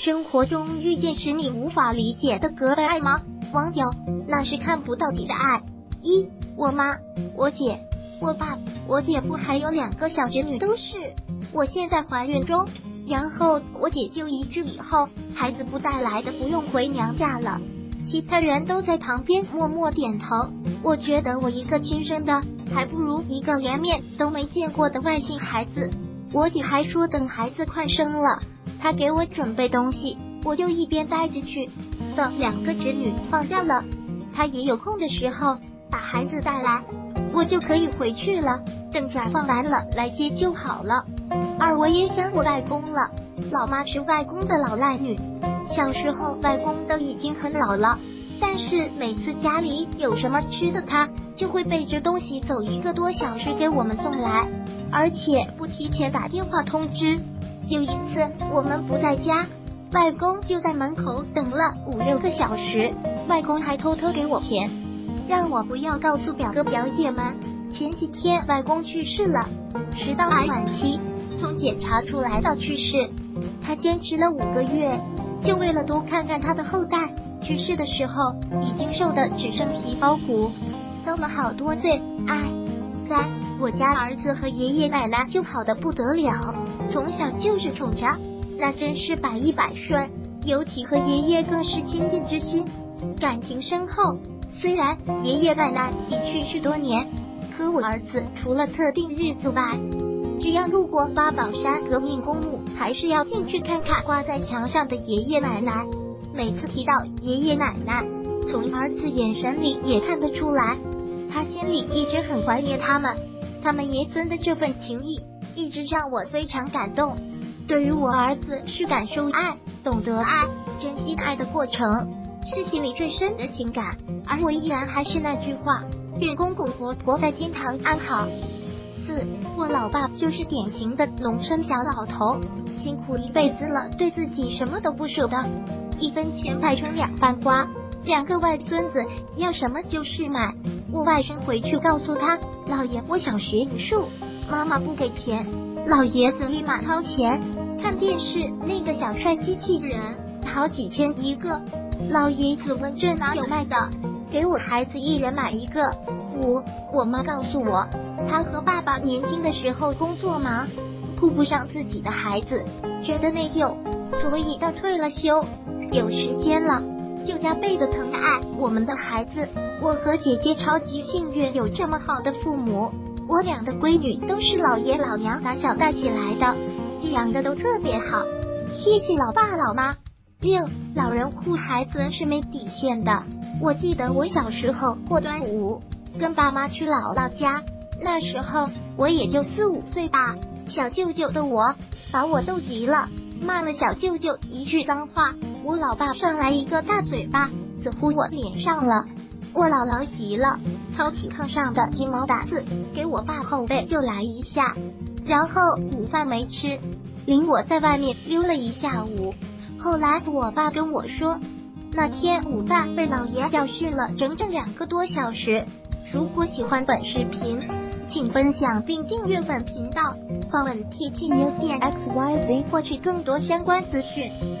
生活中遇见使你无法理解的隔辈爱吗？网友，那是看不到底的爱。一，我妈、我姐、我爸、我姐夫还有2个小侄女都是。我现在怀孕中，然后我姐就1句以后，孩子不带来的不用回娘家了。其他人都在旁边默默点头。我觉得我一个亲生的，还不如一个连面都没见过的外姓孩子。我姐还说等孩子快生了，她给我准备东西，我就一边待着去。等2个侄女放假了，她也有空的时候把孩子带来，我就可以回去了。等假放完了来接就好了。2，我也想我外公了。老妈是外公的老赖女，小时候外公都已经很老了，但是每次家里有什么吃的，他就会背着东西走1个多小时给我们送来，而且不提前打电话通知。有一次我们不在家，外公就在门口等了5、6个小时，外公还偷偷给我钱，让我不要告诉表哥表姐们。前几天外公去世了，食道癌晚期，从检查出来到去世，他坚持了5个月，就为了多看看他的后代。去世的时候已经瘦的只剩皮包骨，遭了好多罪。3，我家儿子和爷爷奶奶就好的不得了，从小就是宠着，那真是百依百顺，尤其和爷爷更是亲近之心，感情深厚。虽然爷爷奶奶已去世多年，可我儿子除了特定日子外，只要路过八宝山革命公墓，还是要进去看看挂在墙上的爷爷奶奶。每次提到爷爷奶奶，从儿子眼神里也看得出来，他心里一直很怀念他们，他们爷孙的这份情谊一直让我非常感动。对于我儿子，是感受爱、懂得爱、珍惜爱的过程，是心里最深的情感。而我依然还是那句话，愿公公婆婆在天堂安好。4，我老爸就是典型的农村小老头，辛苦一辈子了，对自己什么都不舍得，1分钱掰成2瓣瓜。2个外孙子要什么就是买。我外甥回去告诉他，老爷我想学武术，妈妈不给钱，老爷子立马掏钱。看电视那个小帅机器人好几千一个，老爷子问这哪有卖的，给我孩子1人买1个。5，我妈告诉我，她和爸爸年轻的时候工作忙，顾不上自己的孩子，觉得内疚，所以到退了休有时间了就加倍的疼爱我们的孩子。我和姐姐超级幸运有这么好的父母，我2的闺女都是老爷老娘打小带起来的，寄养的都特别好，谢谢老爸老妈。6，老人护孩子是没底线的。我记得我小时候过端午跟爸妈去姥姥家，那时候我也就4、5岁吧，小舅舅的我把我逗急了，骂了小舅舅1句脏话，我老爸上来1个大嘴巴子呼我脸上了，我姥姥急了，操起炕上的金毛掸子给我爸后背就来1下，然后午饭没吃，领我在外面溜了1下午。后来我爸跟我说，那天午饭被老爷教训了整整2个多小时。如果喜欢本视频，请分享并订阅本频道，访问 TT News 点 XYZ 获取更多相关资讯。